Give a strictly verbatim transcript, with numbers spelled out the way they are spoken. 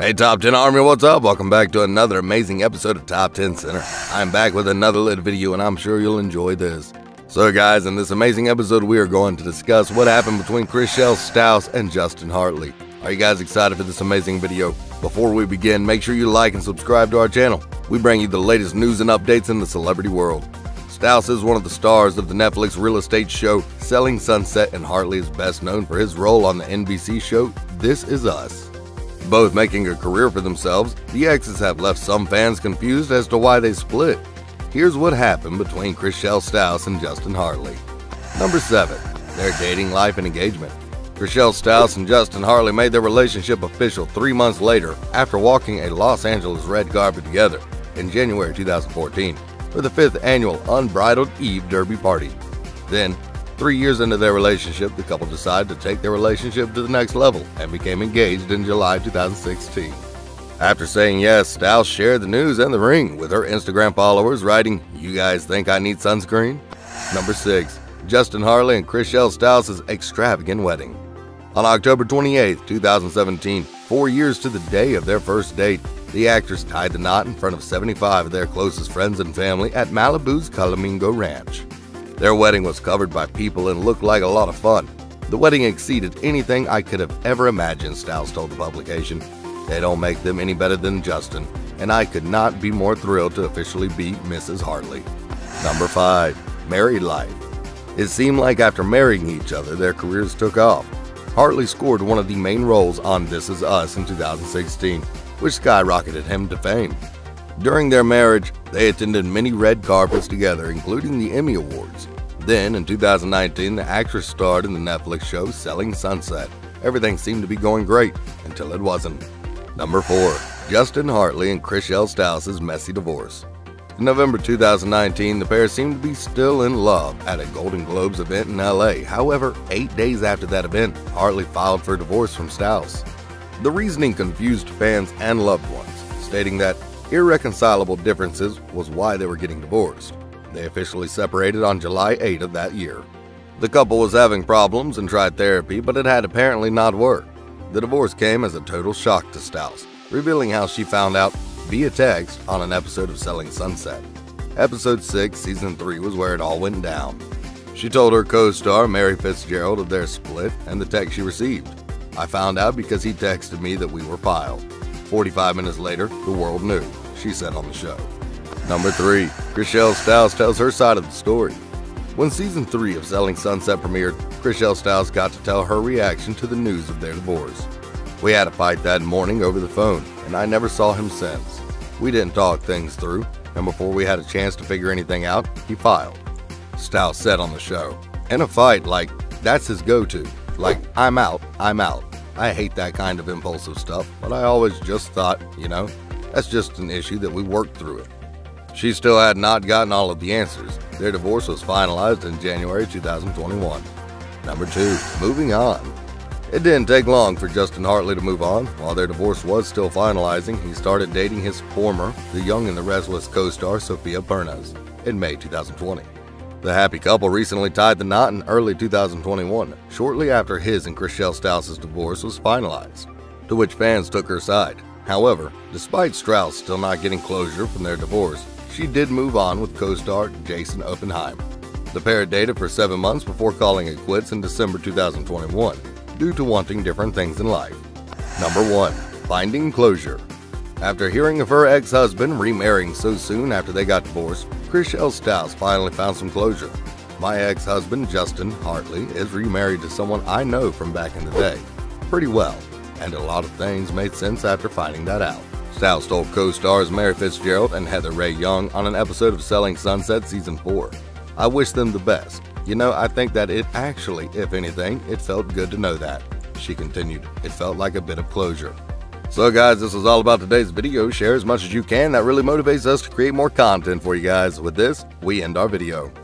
Hey Top ten Army, what's up? Welcome back to another amazing episode of Top ten Center. I'm back with another lit video and I'm sure you'll enjoy this. So guys, in this amazing episode we are going to discuss what happened between Chrishell Stause and Justin Hartley. Are you guys excited for this amazing video? Before we begin, make sure you like and subscribe to our channel. We bring you the latest news and updates in the celebrity world. Stause is one of the stars of the Netflix real estate show Selling Sunset, and Hartley is best known for his role on the N B C show This Is Us. Both making a career for themselves, the exes have left some fans confused as to why they split. Here's what happened between Chrishell Stause and Justin Hartley. Number seven. Their dating life and engagement. Chrishell Stause and Justin Hartley made their relationship official three months later after walking a Los Angeles red carpet together in January two thousand fourteen for the fifth annual Unbridled Eve Derby party. Then, three years into their relationship, the couple decided to take their relationship to the next level and became engaged in July two thousand sixteen. After saying yes, Stause shared the news and the ring with her Instagram followers, writing, "You guys think I need sunscreen?" Number six. Justin Hartley and Chrishell Stause's extravagant wedding. On October twenty-eighth, two thousand seventeen, four years to the day of their first date, the actors tied the knot in front of seventy-five of their closest friends and family at Malibu's Calamingo Ranch. Their wedding was covered by people and looked like a lot of fun. The wedding exceeded anything I could have ever imagined, Stause told the publication. They don't make them any better than Justin, and I could not be more thrilled to officially be Missus Hartley. Number five. Married life. It seemed like after marrying each other, their careers took off. Hartley scored one of the main roles on This Is Us in two thousand sixteen, which skyrocketed him to fame. During their marriage, they attended many red carpets together, including the Emmy Awards. Then, in two thousand nineteen, the actress starred in the Netflix show Selling Sunset. Everything seemed to be going great, until it wasn't. Number four. Justin Hartley and Chrishell Stause's messy divorce. In November two thousand nineteen, the pair seemed to be still in love at a Golden Globes event in L A. However, eight days after that event, Hartley filed for divorce from Stause. The reasoning confused fans and loved ones, stating that irreconcilable differences was why they were getting divorced. They officially separated on July eighth of that year. The couple was having problems and tried therapy, but it had apparently not worked. The divorce came as a total shock to Stause, revealing how she found out via text on an episode of Selling Sunset. Episode six, Season three was where it all went down. She told her co-star Mary Fitzgerald of their split and the text she received. "I found out because he texted me that we were filed. forty-five minutes later, the world knew," she said on the show. Number three. Chrishell Stause tells her side of the story. When Season three of Selling Sunset premiered, Chrishell Stause got to tell her reaction to the news of their divorce. "We had a fight that morning over the phone, and I never saw him since. We didn't talk things through, and before we had a chance to figure anything out, he filed," Stause said on the show. "In a fight, like, that's his go-to. Like, I'm out, I'm out. I hate that kind of impulsive stuff, but I always just thought, you know, that's just an issue that we worked through it." She still had not gotten all of the answers. Their divorce was finalized in January two thousand twenty-one. Number two. Moving on. It didn't take long for Justin Hartley to move on. While their divorce was still finalizing, he started dating his former The Young and the Restless co-star Sophia Pernas in May two thousand twenty. The happy couple recently tied the knot in early two thousand twenty-one, shortly after his and Chrishell Stause's divorce was finalized, to which fans took her side. However, despite Stause still not getting closure from their divorce, she did move on with co-star Jason Oppenheim. The pair dated for seven months before calling it quits in December two thousand twenty-one, due to wanting different things in life. Number one. Finding closure. After hearing of her ex-husband remarrying so soon after they got divorced, Chrishell Stause finally found some closure. "My ex-husband, Justin Hartley, is remarried to someone I know from back in the day pretty well, and a lot of things made sense after finding that out," Stause told co-stars Mary Fitzgerald and Heather Ray Young on an episode of Selling Sunset Season four. "I wish them the best. You know, I think that it actually, if anything, it felt good to know that," she continued. "It felt like a bit of closure." So guys, this was all about today's video. Share as much as you can. That really motivates us to create more content for you guys. With this, we end our video.